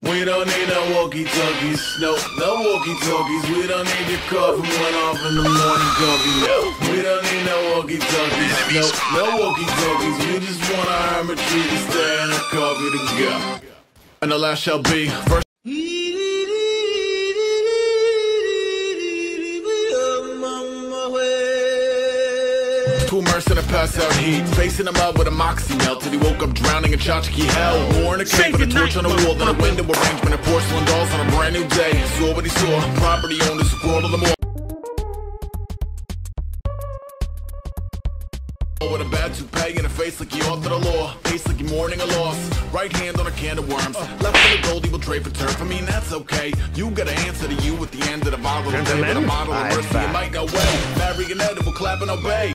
We don't need no walkie-talkies, no walkie-talkies. We don't need your coffee went off in the morning coffee, no. We don't need no walkie-talkies, no walkie-talkies. We just want a hermitry to stay and a coffee to go. And the last shall be first. To immerse in a pass-out heat, facing him up with a moxie melted. He woke up drowning in tchotchke hell. More in a cave with a torch on the wall than a window arrangement of porcelain dolls on a brand new day. Saw what he saw, property owners who crawled to the mall with a bad toupee and a face like he authored a law. Face like you're mourning a loss. Right hand on a can of worms. Left for the gold, he will trade for turf. I mean, that's okay. You got an answer to you at the end of the bottle. With a model of mercy, you might know way. Marionette will clap and obey.